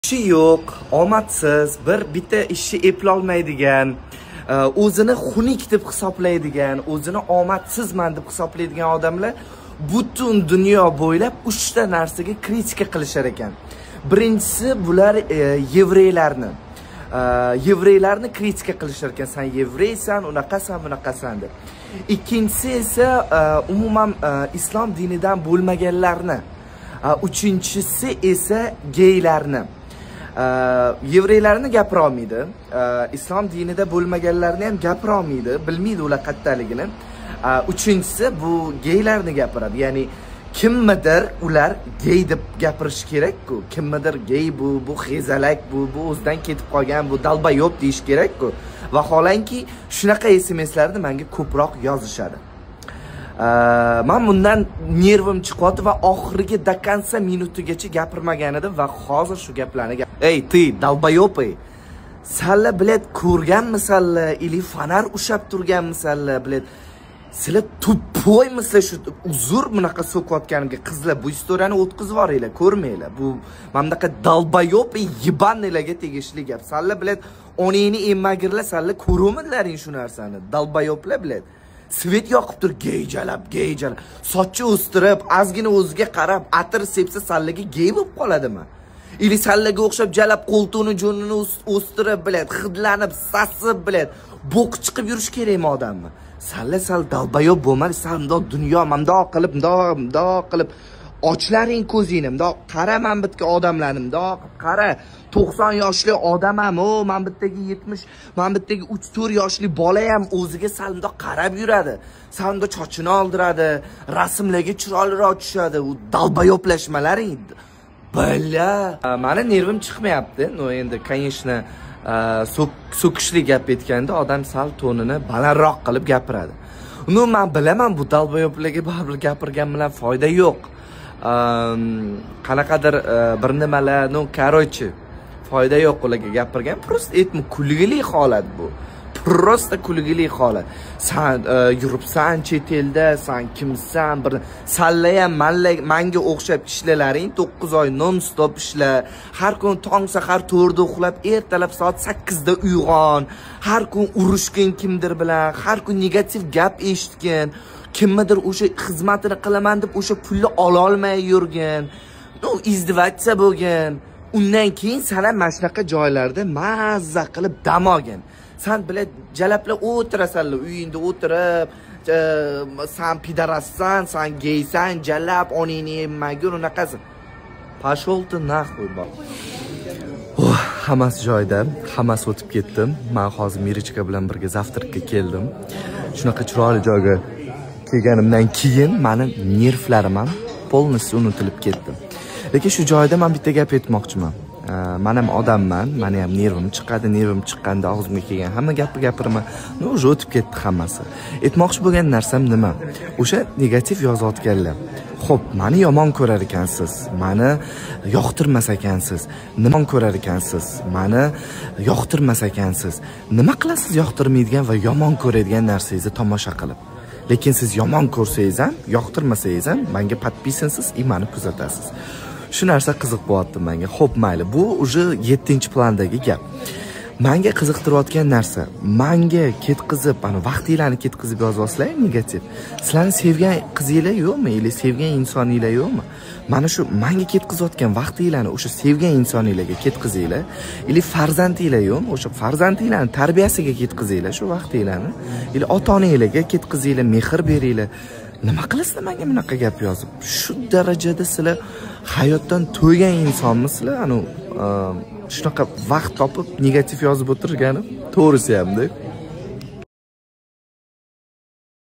İşi yo'q, omadsiz, bitta ishni eplolmaydigan, o'zini xunuk deb hisoblaydigan, o'zini omadsiz deb hisoblaydigan odamlar butun dunyo bo'ylab 3 ta narsaga kritika qilishar ekan. Birinchisi bular yevreylarni kritika qilishar ekan. Sen yevreysan, unaqasan, bunaqasan deb. Ikkinchisi esa umuman islom dinidan bo'lmaganlarni. Uchinchisi esa geylarni. Yevreylarni gapira olmaydi, islom dinida bo'lmaganlarni ham gapira olmaydi, bilmaydi ular qattaligini. Uchinchisi bu geylarni gapiradi. Ya'ni kimmidir ular gey deb gapirish kerak-ku. Kimmidir gey bu xezalak, bu o'zidan ketib qolgan, bu dalbayob deyish kerak-ku. Vaholanki shunaqa SMS-larni menga ko'proq yozishadi. Men bundan nervim chiqyapti va oxirgi dakansa minutigacha gapirmagan edim va hozir shu gaplarni ey ты dalbayo'pey, salla bilet ko'rganmisanlar, ili fanar ushab turganmisanlar, bilet sizlar tuppoymisizlar, shu uzr bunaqa so'kayotganimga qizlar bu istoriyani o'tkazib yuboringlar, ko'rmanglar. Bu mendaqa dalbayo'pey yibannilarga tegishli gap. Salla bilet oningni emmagirlar, salla ko'rmadlaring shu narsani. Dalbayo'plar bilet. Svet yoqib tur, geyjalab. Sochi o'stirib, azgina o'ziga qarab, atir sepsa sallaga gey bo'lib qoladimi? Ili sallaga o'xshab jalab qo'ltig'ini, jo'nini o'stirib, bilad, hidlanib, sasib, bilad, bo'q chiqib yurish kerakmi odammi? Sal dalbayob bo'lmadi, sal mundoq dunyo, mundoq qilib ochlaring ko'zingni, mundoq qara, men bitga odamlarni, mundoq qara. 90 yoshli odam ham, men bittagi 70, men bittagi 3-4 yoshli bola ham o'ziga sal mundoq qarab yuradi. Sal mundoq chochini oldiradi, rasmlarga chiroyliroq tushadi. U dalbayoblashmalaring. Bala, meni nervim chiqmayapti. No endi, конечно, so'kishli gap aytganda odam sal tonini balandroq qilib gapiradi. Uni men bilaman, bu dalbayoblarga baribir gapirgan bilan foyda yo'q. Qanaqadir bir nimalar, no, короче, foyda yo'q ularga gapirgan. Prosta aytma, kulgili holat bu. Prosta kulgili holat. Sen yuribsan chet elda, sen kimsan? Bir salla ham menga o'xshab ishlalaring 9 oy non stop ishla. Har kun tong sahar 4 da uxlab, ertalab soat 8 da uyg'on. Har kun urushgin kimdir bilan, har kun negativ gap eshitgan. Kimdir o'sha xizmatini qilaman deb o'sha pulni ola olmay yurgan. No, izdivatsiya bo'lgan. Undan keyin sana mana shunaqa joylarda mazza qilib dam olgan. Sen bilan jalablar o'tirasanlar, uyingda o'tirib, sen pidarassan, sen geysan, jalab oningni emagur unaqasi. Pashol ты nahvoy bor. Hammasi joyida, hammasi o'tib ketdim. Men hozir Mirichka bilan birga zavtraqqa keldim. Shunaqa chiroyli joyga kelganimdan keyin meni nervlarim ham polностью unutilib ketdi. Lekin shu joyda men bitta gap aytmoqchiman. Men ham odamman, meni ham nervim chiqadi, nervim chiqqanda og'zimga kelgan hamma gapni gapiraman. Уже o'tib ketdi hammasi. Aytmoqchi bo'lgan narsam nima? O'sha negativ yozayotganlar. Xo'p, meni yomon ko'rar ekansiz, meni yoqtirmas ekansiz, nima ko'rar ekansiz, meni yoqtirmas ekansiz. Nima qilasiz yoqtirmaydigan va yomon ko'radigan narsangizni tomosha qilib? Lekin siz yomon ko'rsangiz ham, yoqtirmasangiz ham menga podpisansiz, meni kuzatasiz. Shu narsa qiziq bo'lyapti menga. Xo'p, mayli, bu уже 7-plandagi gap. Menga qiziqtirayotgan narsa, menga ketkizib, ana vaqtinglarni ketkizib yozasizlar negativ. Sizlarni sevgan qizinglar yo'qmi, yoki sevgan insoninglar yo'qmi? Mana shu menga ketkizayotgan vaqtinglarni o'sha sevgan insoninglarga ketkizinglar, yoki farzandinglar yo'qmi, o'sha farzandinglarni tarbiyasiga ketkizinglar shu vaqtinglarni, yoki ota-onanglarga ketkizinglar, mehr beringlar. Nima qilasizlar menga bunaqa gap yozib? Shu darajada sizlar hayotdan to'ygan insonmisizlar? Ana shunaqa vaqt topib negativ yozib o'tirganim to'g'risi ham-da.